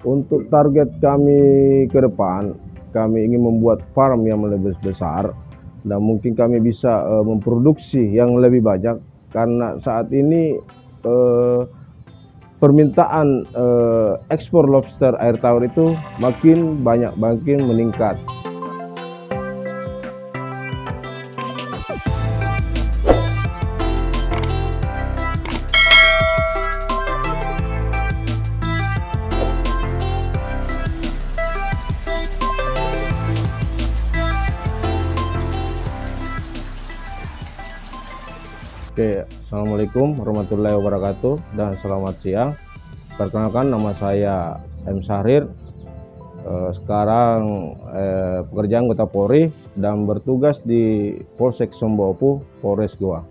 Untuk target kami ke depan, kami ingin membuat farm yang lebih besar dan mungkin kami bisa memproduksi yang lebih banyak karena saat ini permintaan ekspor lobster air tawar itu makin banyak, makin meningkat. Oke, Assalamualaikum warahmatullahi wabarakatuh dan selamat siang. Perkenalkan, nama saya M. Syahrir. Sekarang pekerjaan anggota Polri dan bertugas di Polsek Sombopu, Polres Goa.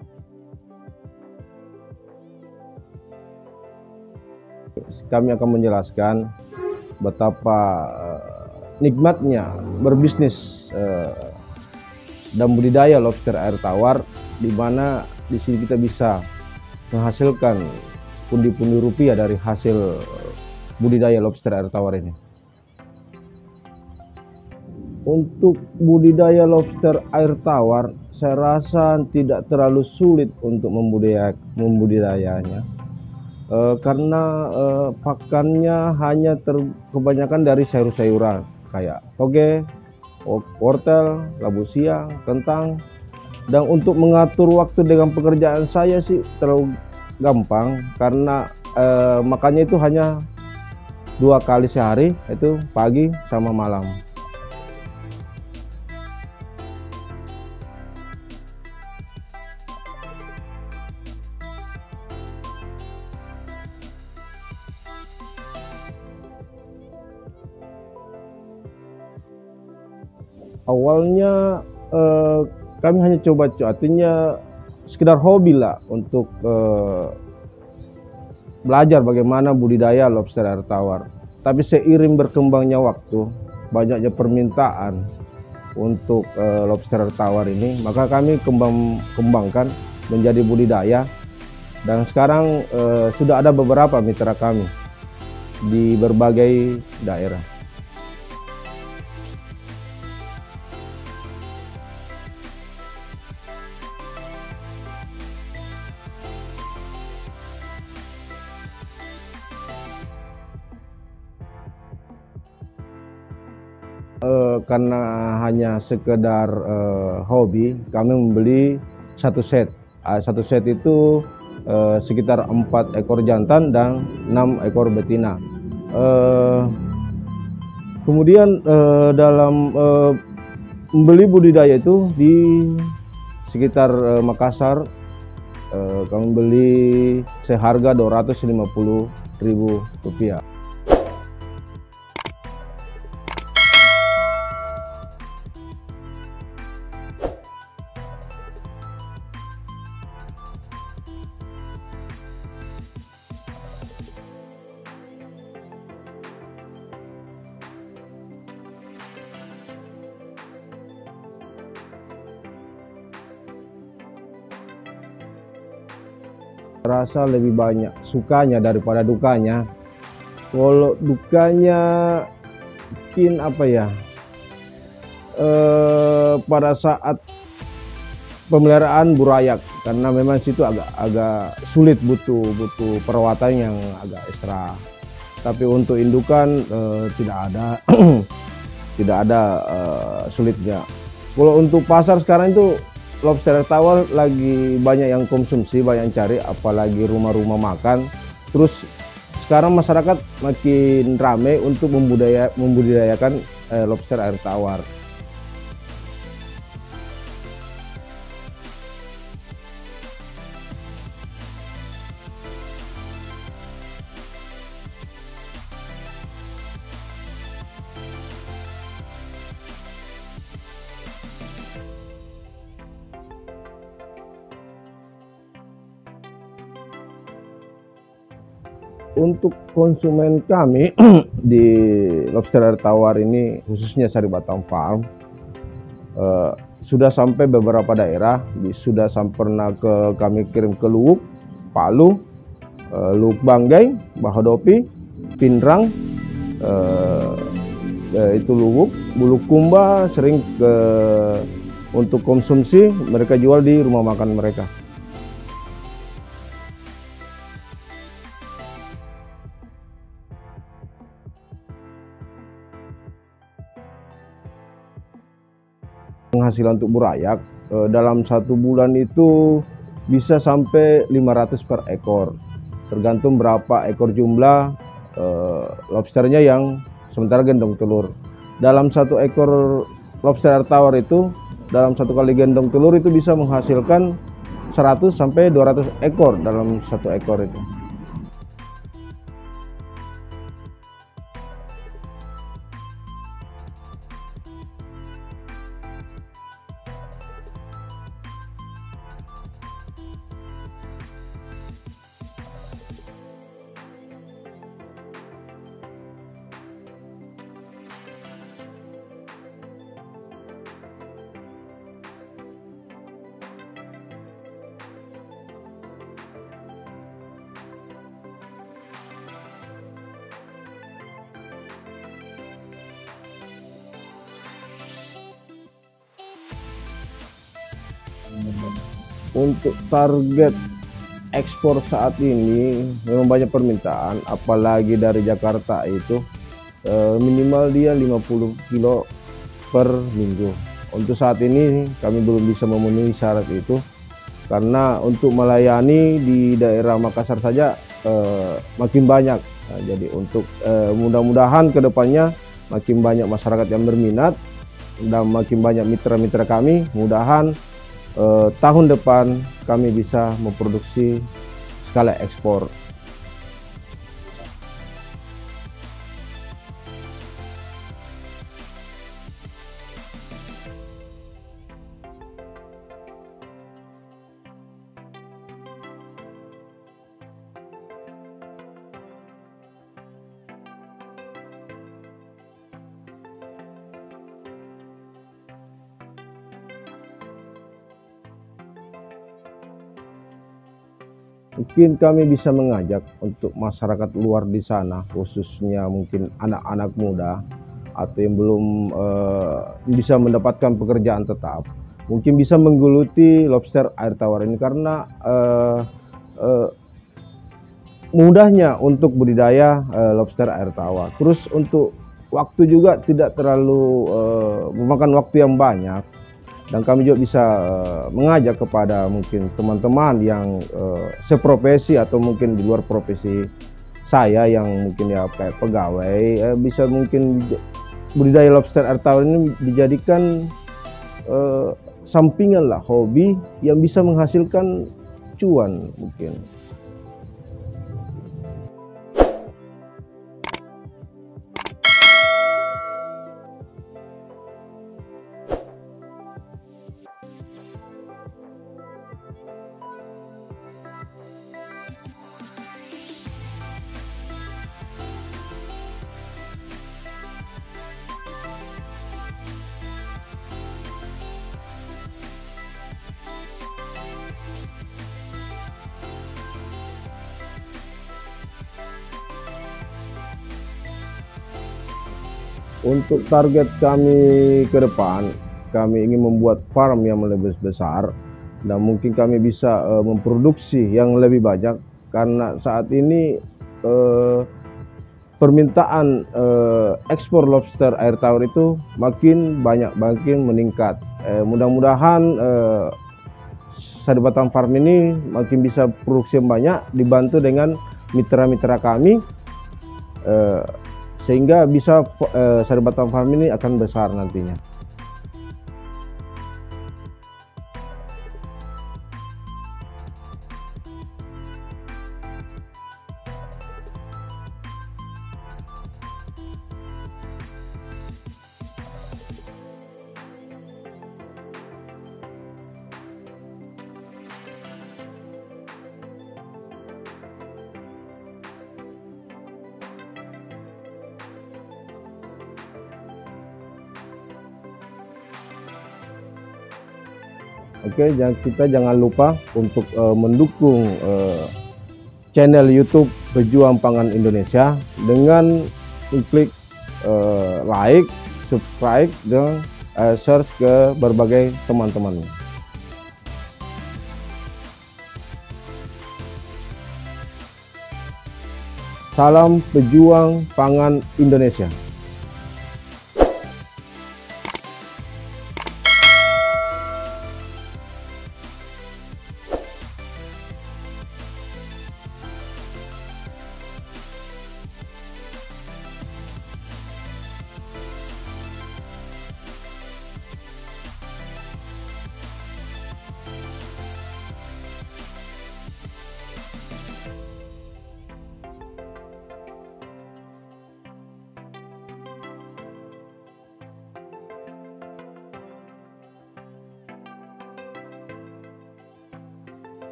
Kami akan menjelaskan betapa nikmatnya berbisnis dan budidaya lobster air tawar, di mana di sini kita bisa menghasilkan pundi-pundi rupiah dari hasil budidaya lobster air tawar ini. Untuk budidaya lobster air tawar, saya rasa tidak terlalu sulit untuk membudidayanya, karena pakannya hanya kebanyakan dari sayur-sayuran kayak toge, wortel, labu siam, kentang. Dan untuk mengatur waktu dengan pekerjaan saya sih terlalu gampang, karena makannya itu hanya 2 kali sehari, itu pagi sama malam. Awalnya kami hanya coba, artinya sekedar hobi lah untuk belajar bagaimana budidaya lobster air tawar. Tapi seiring berkembangnya waktu, banyaknya permintaan untuk lobster air tawar ini, maka kami kembangkan menjadi budidaya. Dan sekarang sudah ada beberapa mitra kami di berbagai daerah. Karena hanya sekedar hobi, kami membeli satu set. Satu set itu sekitar 4 ekor jantan dan 6 ekor betina. Kemudian dalam membeli budidaya itu di sekitar Makassar, kami beli seharga Rp250.000. Rasa lebih banyak sukanya daripada dukanya. Kalau dukanya mungkin apa ya, pada saat pemeliharaan burayak, karena memang situ agak sulit, butuh perawatan yang agak ekstra. Tapi untuk indukan tidak ada tidak ada sulitnya. Kalau untuk pasar sekarang itu lobster air tawar lagi banyak yang konsumsi, banyak yang cari, apalagi rumah-rumah makan. Terus sekarang masyarakat makin ramai untuk membudidayakan lobster air tawar. Untuk konsumen kami di lobster air tawar ini, khususnya Sari Batam Farm, sudah sampai beberapa daerah. Sudah pernah kami kirim ke Luwuk, Palu, Luwuk Banggai, Bahodopi, Pinrang, Itu luwuk, bulukumba sering untuk konsumsi mereka jual di rumah makan mereka. Penghasilan untuk burayak dalam 1 bulan itu bisa sampai 500 per ekor, tergantung berapa ekor jumlah lobsternya yang sementara gendong telur. Dalam 1 ekor lobster air tawar itu, dalam 1 kali gendong telur itu bisa menghasilkan 100 sampai 200 ekor dalam 1 ekor itu. Untuk target ekspor saat ini memang banyak permintaan, apalagi dari Jakarta itu minimal dia 50 kilo per minggu. Untuk saat ini kami belum bisa memenuhi syarat itu, karena untuk melayani di daerah Makassar saja makin banyak. Nah, jadi untuk mudah-mudahan kedepannya makin banyak masyarakat yang berminat dan makin banyak mitra-mitra kami, mudahan tahun depan kami bisa memproduksi skala ekspor. Mungkin kami bisa mengajak untuk masyarakat luar di sana, khususnya mungkin anak-anak muda atau yang belum bisa mendapatkan pekerjaan tetap, mungkin bisa menggeluti lobster air tawar ini karena mudahnya untuk budidaya lobster air tawar. Terus untuk waktu juga tidak terlalu memakan waktu yang banyak. Dan kami juga bisa mengajak kepada mungkin teman-teman yang seprofesi atau mungkin di luar profesi saya yang mungkin ya kayak pegawai, bisa mungkin budidaya lobster air tawar ini dijadikan sampingan lah, hobi yang bisa menghasilkan cuan mungkin. Untuk target kami ke depan, kami ingin membuat farm yang lebih besar dan mungkin kami bisa memproduksi yang lebih banyak, karena saat ini permintaan ekspor lobster air tawar itu makin banyak, makin meningkat. Mudah-mudahan Sari Batam Farm ini makin bisa produksi yang banyak, dibantu dengan mitra-mitra kami, sehingga bisa Sari Batam Farm ini akan besar nantinya. Oke, kita jangan lupa untuk mendukung channel YouTube Pejuang Pangan Indonesia dengan klik like, subscribe, dan share ke berbagai teman-teman. Salam pejuang pangan Indonesia.